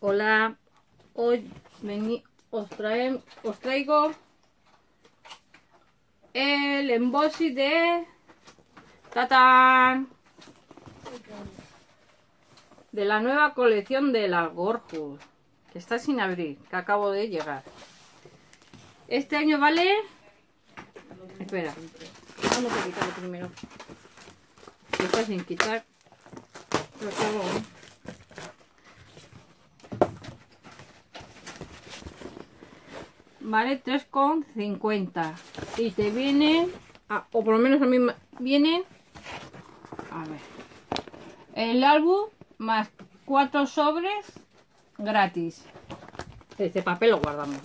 Hola, hoy os traigo el embossing de ¡tatán! De la nueva colección de la Gorjus, que está sin abrir, que acabo de llegar. Este año vale... Espera, vamos a quitarlo primero. Está sin quitar. Lo acabo, ¿eh? Vale 3,50 y te vienen, o por lo menos a mí vienen, a ver, el álbum más 4 sobres gratis. Este papel lo guardamos,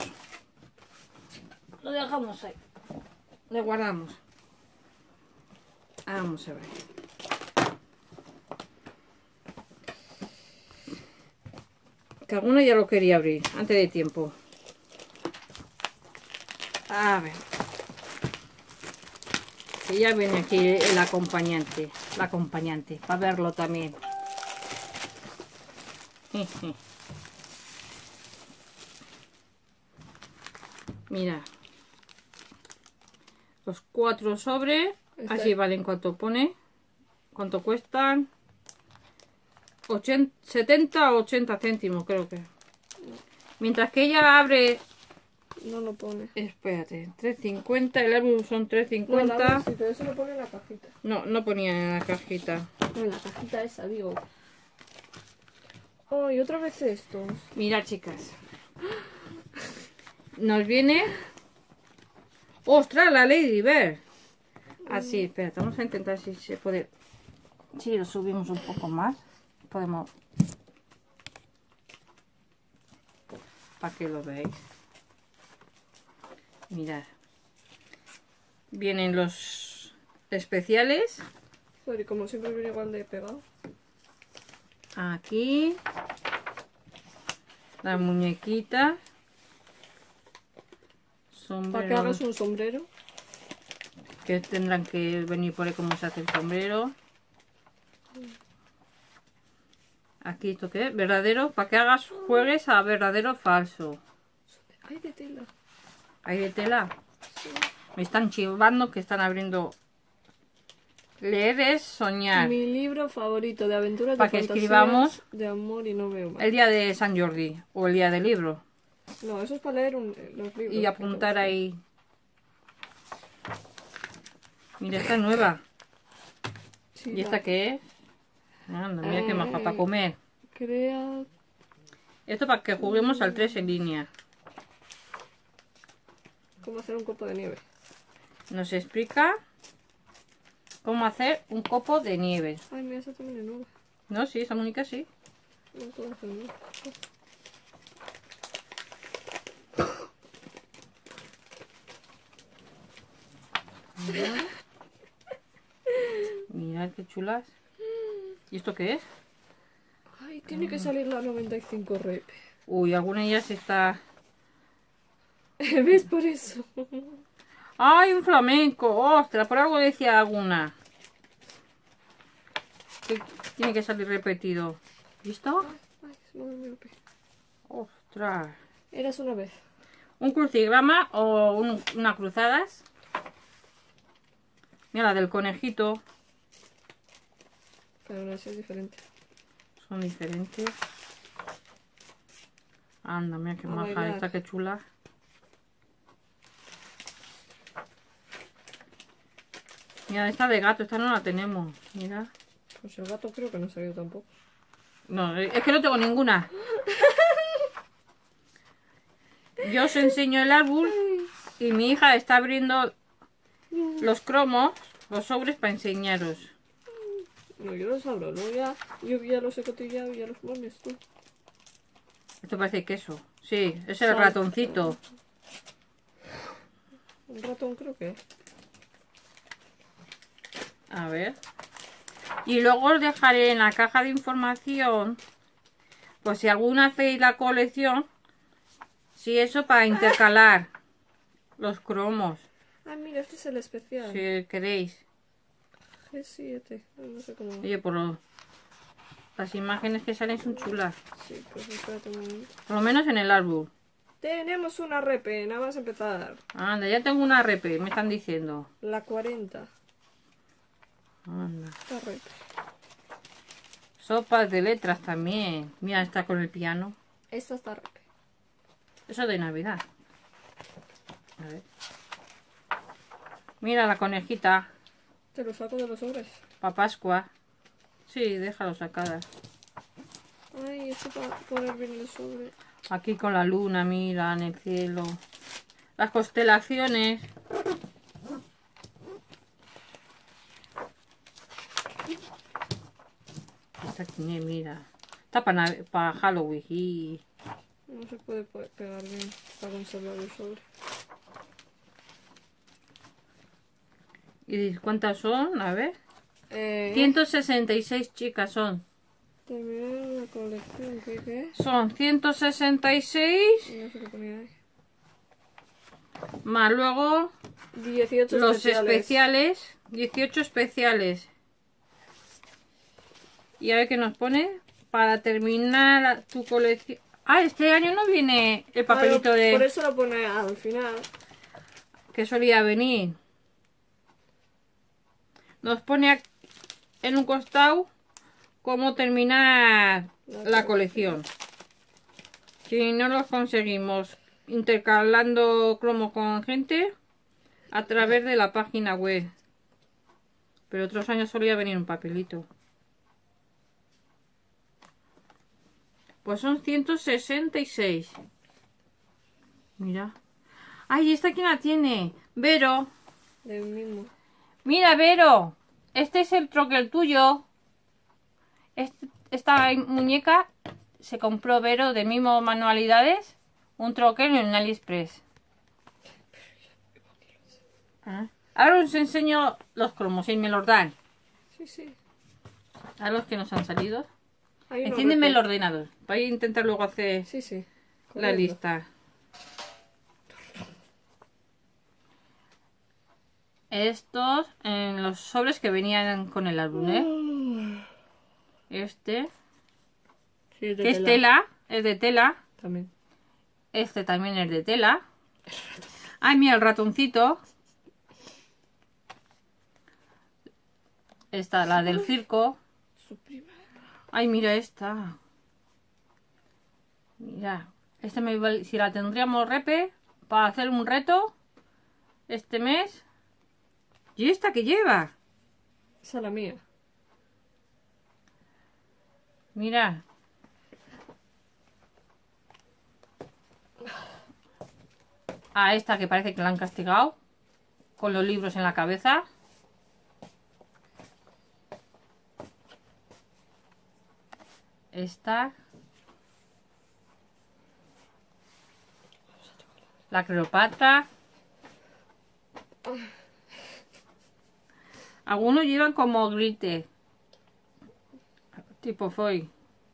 lo dejamos ahí, lo guardamos. Vamos a ver. Que alguno ya lo quería abrir antes de tiempo. A ver, que ya viene aquí el acompañante, para verlo también. Mira, los 4 sobres, así valen. ¿Cuánto pone? ¿Cuánto cuestan? 70 o 80 céntimos creo que. Mientras que ella abre... No lo pone. Espérate, 3,50, el álbum son 3,50. No, sí, pero eso lo pone en la cajita. No, no ponía en la cajita. No, en la cajita esa, digo. Oh, y otra vez estos. Mirad, chicas. Nos viene... ¡Ostras, la Lady Bird! Así, espérate, vamos a intentar si se puede... Si lo subimos un poco más, podemos... Para que lo veáis. Mirad. Vienen los especiales. Sorry, como siempre viene igual de pegado. Aquí. La muñequita. Sombrero. Para que hagas un sombrero. Que tendrán que venir por ahí cómo se hace el sombrero. Aquí, ¿esto qué es? Verdadero. Para que hagas, juegues a verdadero o falso. Ay, de tela. ¿Hay de tela? Sí. Me están chivando que están abriendo. Leer es soñar. Mi libro favorito de aventuras, para de que fantasías, escribamos de amor y no veo más. El día de San Jordi o el día del libro. No, eso es para leer los libros. Y apuntar ahí. Mira, esta es nueva. Sí, ¿Y esta qué es? Anda, mira qué maja, para comer. Crea... Esto para que juguemos al 3 en línea. ¿Cómo hacer un copo de nieve? Nos explica cómo hacer un copo de nieve. Ay, mira, esa también es nueva. No, sí, esa Mónica sí. No puedo hacer nada. Mirad qué chulas. ¿Y esto qué es? Ay, tiene que salir la 95 rep. Uy, alguna ya se está... ¿Ves? Por eso. ¡Ay, un flamenco! ¡Ostras! Por algo decía alguna. Que tiene que salir repetido. ¿Listo? Ay, se me ha dormido el pie. ¡Ostras! Eras una vez. Un crucigrama o una cruzadas. Mira, la del conejito. Cada una es diferente. Son diferentes. Anda, mira qué A maja bailar. esta, qué chula. Mira, esta de gato, esta no la tenemos. Mira. Pues el gato creo que no ha salido tampoco. No, es que no tengo ninguna. Yo os enseño el árbol y mi hija está abriendo los cromos, los sobres para enseñaros. No, yo los abro, ¿no? Yo ya los he cotillado y ya los pones tú. Esto parece queso. Sí, es el Sal. ratoncito. Un ratón creo que es. A ver. Y luego os dejaré en la caja de información, pues si alguna hacéis la colección, si eso para intercalar los cromos, Ah, mira, este es el especial. si queréis. G7. No sé cómo. Oye, por lo... Las imágenes que salen son chulas. Sí, pues espérate un momento. Por lo menos en el árbol. Tenemos una repe, nada más empezar. Anda, ya tengo una repe, me están diciendo. La 40. Anda. Esta repe. Sopas de letras también. Mira, está con el piano. Esta está repe. Eso de Navidad. A ver. Mira la conejita. Te lo saco de los sobres. Pa' Pascua. Sí, déjalo sacada. Ay, esto para poner bien el sobre. Aquí con la luna, mira, en el cielo. Las constelaciones. Esta tiene, mira. Está para Halloween. Y... No se puede pegar bien para conservar el sobre. ¿Y cuántas son? A ver. 166 chicas son. Terminar la colección, ¿qué es? Son 166. No sé qué ponía ahí. Más luego 18 los especiales. especiales. 18 especiales. Y a ver qué nos pone. Para terminar tu colección. Ah, este año no viene el papelito Claro, de... Por eso lo pone al final. que solía venir. Nos pone en un costado cómo terminar la colección. Si no los conseguimos intercalando cromo con gente a través de la página web. Pero otros años solía venir un papelito. Pues son 166. Mira. Ay, ¿esta quién la tiene? Vero. Del mismo. Mira, Vero. Este es el troquel tuyo. Esta muñeca se compró Vero de mismo manualidades. Un troquel en AliExpress. Ahora os enseño los cromos y me los dan. Sí, sí. A los que nos han salido. Hay uno Enciéndeme el repe. ordenador. Para intentar luego hacer Sí, sí. la Correcto. lista. Estos en los sobres que venían con el álbum, ¿eh? Este, Sí, es de que es tela, es de tela. También. Este también es de tela. Ay, mira el ratoncito. Esta, la del circo. Su prima. Ay, mira esta. Mira, si la tendríamos repe para hacer un reto este mes. ¿Y esta qué lleva? Esa es la mía. Mira. A esta que parece que la han castigado. Con los libros en la cabeza. Esta. La Cleopatra. Algunos llevan como grite. Tipo foil.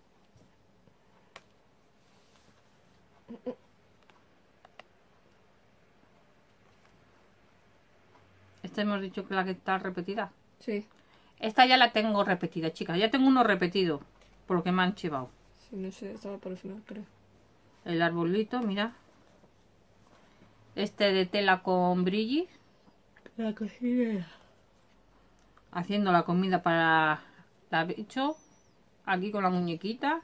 Esta hemos dicho que la que está repetida. Sí. Esta ya la tengo repetida, chicas. Ya tengo uno repetido. Por lo que me han chivado. Sí, no sé, estaba por el final, creo. El arbolito, mira. Este de tela con brilli. La cocinera. Haciendo la comida para la bicho. Aquí con la muñequita.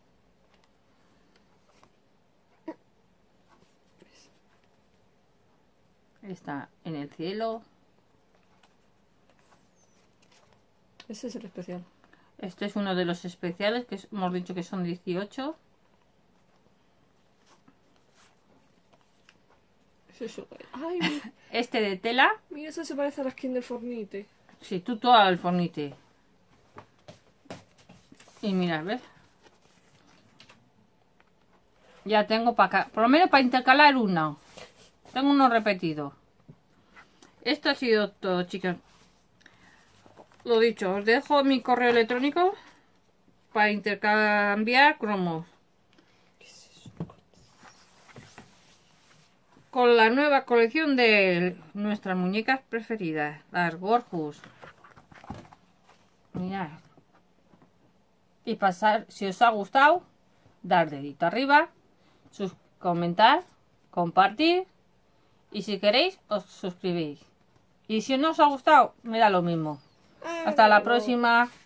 Está en el cielo. Ese es el especial. Este es uno de los especiales que hemos dicho que son 18. Es eso. Ay, mira, Este de tela. mira, eso se parece a la skin del Fornite. Sí, tú todo al fornite. Y mira, ¿ves? Ya tengo para acá. Por lo menos para intercalar uno. Tengo uno repetido. Esto ha sido todo, chicas. Lo dicho, os dejo mi correo electrónico para intercambiar cromos. Con la nueva colección de nuestras muñecas preferidas, las Gorjus. Mirad. y pasar, si os ha gustado, dar dedito arriba, comentar, compartir y si queréis os suscribís. Y si no os ha gustado, me da lo mismo. Hasta la próxima.